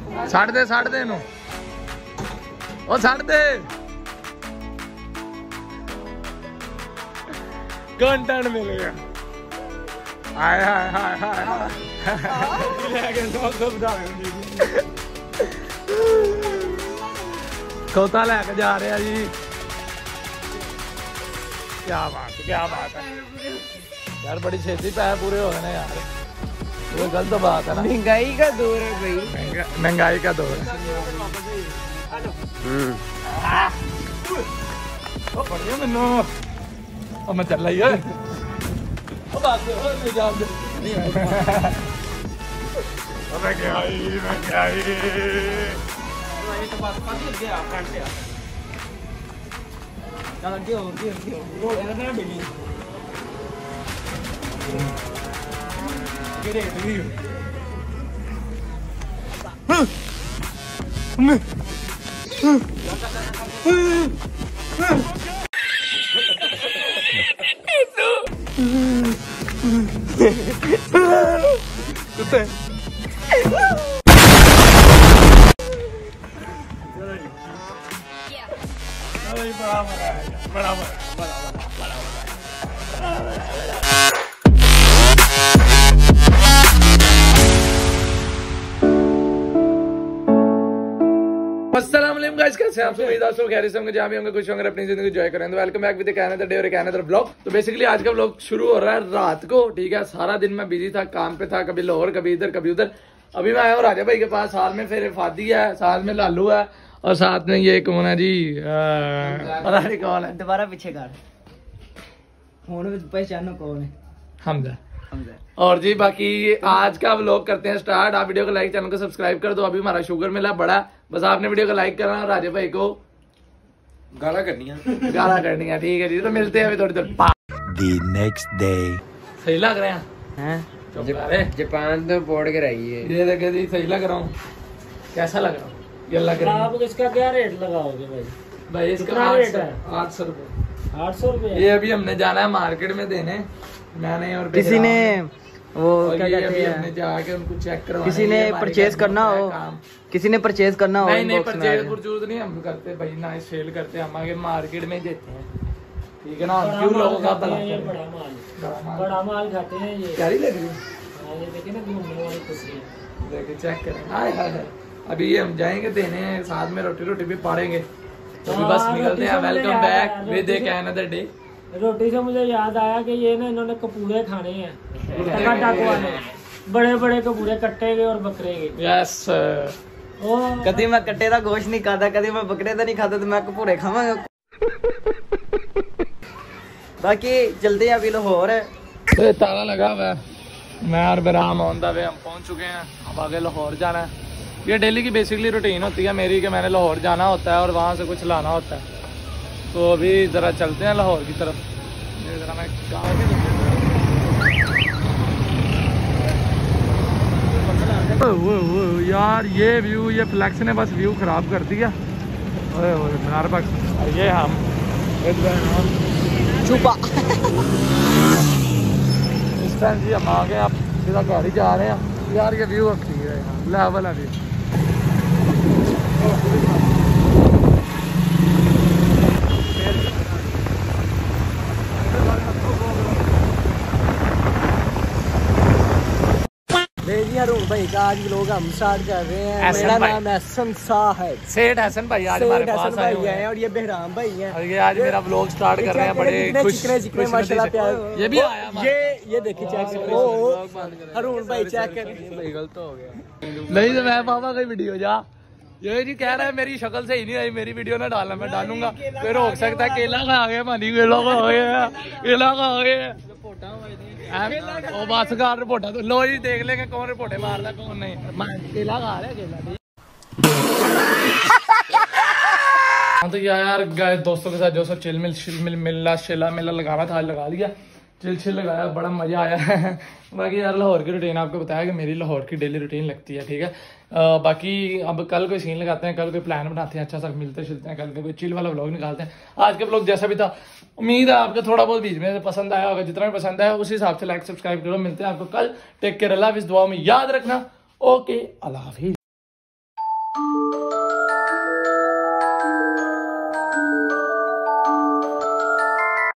छड़ दे इनू ओ छड़ दे कंटेंट मिल गया हाय हाय हाय हाय खोता लेके जा रहे हैं जी क्या बात है यार बड़ी छेती पैसे पूरे हो गए ना यार वो गलत बात है ना महंगाई का दौर है भाई महंगाई का दौर है बढ़िया मैनू मैं चल रही है बड़ा अस्सलामुअलैकुम गाइस, कैसे हैं आप सब? उम्मीद है सब खैरियत से होंगे, जहां भी होंगे खुश होंगे, अपनी जिंदगी एंजॉय करें। Welcome back with another day और अनदर व्लॉग। तो बेसिकली आज का व्लॉग शुरू हो रहा है रात को, ठीक है। सारा दिन मैं बिजी था, काम पे था, कभी लाहौर कभी इधर कभी उधर। अभी मैं आया हूँ राजा भाई के पास, साथ में फिर फादी है, साथ में लालू है और साथ में ये कौन है जी, पता नहीं कौन है। दोबारा पीछे कर फोन में पहचानो कौन है। हमजा। और जी बाकी आज का व्लॉग करते हैं स्टार्ट। आप वीडियो को लाइक, चैनल को सब्सक्राइब कर दो। अभी हमारा शुगर मिला बड़ा, बस आपने वीडियो को लाइक करना, राजा भाई को गाला करनी है ठीक है जी। तो मिलते हैं अभी थोड़ी देर। The next day। सही लग रहे हैं? जापान तो बोर्ड कराई है। ये देखे जी, सही लग रहा हूँ? कैसा लग रहा हूँ? ये लग रहा है। आप इसका क्या रेट लगाओगे भाई? भाई इसका 800 रुपए। 800 रुपए। ये अभी हमने जाना है मार्केट में देने, मैंने और किसी ने वो क्या कहते हैं, हमने जाके उनको चेक करवाना। किसी ने परचेज करना हो, किसी ने परचेज करना हो। नहीं परचेज नहीं हम करते भाई, ना सेल करते, हम आगे मार्केट में देते हैं, ठीक है ना। क्यों लोगों का बड़ा माल खाते हैं ये। प्यारी लग रही है, ये देखिए ना घूमने वाली कुर्सी देखे चेक करें। हाय हाय अभी ये हम जाएंगे देने, साथ में रोटी भी पाड़ेंगे। तो बस निकलते हैं। Welcome back with another day. रोटी से मुझे याद आया कि ये ना इन्होंने कपूरे खाने हैं, बड़े बड़े कपूरे, कट्टे के और बकरे के। यस कभी मैं कट्टे का गोश्त नहीं खाता, कभी मैं बकरे का नहीं खाता, तो मैं कपूरे खावांगा। बाकी चलते हैं अभी लाहौर है। ताला लगा हुआ है, मैं और बराम ऑन द वे, हम पहुंच चुके हैं। अब आगे लाहौर जाना है। ये डेली की बेसिकली रूटीन होती है मेरी कि मैंने लाहौर जाना होता है और वहाँ से कुछ लाना होता है। तो अभी ज़रा चलते हैं लाहौर की तरफ। ज़रा मैं यार ये व्यू, ये फ्लैक्स ने बस व्यू ख़राब कर दिया। मीनार बख्श और ये हम छुपा इस टाइम जी हम आ गए, आप सीधा गाड़ी जा रहे हैं। यार ये व्यू अच्छी है, लेवल है व्यू। भाई का आज लोग हम स्टार्ट कर रहे हैं। मेरा नाम हसन साहब, सेठ हसन भाई आज हमारे पास आए हुए हैं और ये बहराम भाई हैं। और ये आज मेरा व्लॉग स्टार्ट कर रहे हैं बड़े खुश माशाल्लाह प्यार। ये भी आया, ये देखिए चेक करो, अरुण भाई चेक कर। गलत हो गया नहीं तो मैं पापा की वीडियो जा, ये जी कह रहा है मेरी शक्ल सही नहीं आई, मेरी वीडियो ना डालना, मैं डालूंगा। फिर हो सकता है केला खा गया, मानी केला खा गया। वो बस का रिपोर्टा तो लो जी, देख लेंगे कौन रिपोर्टे मार रहा कौन नहीं। केला खा रहा है, केला हाँ। तो यार दोस्तों के साथ जो सब चिल मिला लगाना था, लगा लिया, चिल लगाया, बड़ा मजा आया है। बाकी यार लाहौर की रूटीन आपको बताया कि मेरी लाहौर की डेली रूटीन लगती है, ठीक है। बाकी अब कल कोई सीन लगाते हैं, कल कोई प्लान बनाते हैं, अच्छा सा मिलते हैं, कल कोई चिल वाला व्लॉग निकालते हैं। आज का व्लॉग जैसा भी था, उम्मीद है आपको थोड़ा बहुत बीच में पसंद आया होगा। जितना भी पसंद आया उसी हिसाब से लाइक सब्सक्राइब करो। मिलते हैं आपको कल। टेक केयर, अल्लाह हाफिज़, दुआ में याद रखना। ओके, अल्लाह हाफिज़।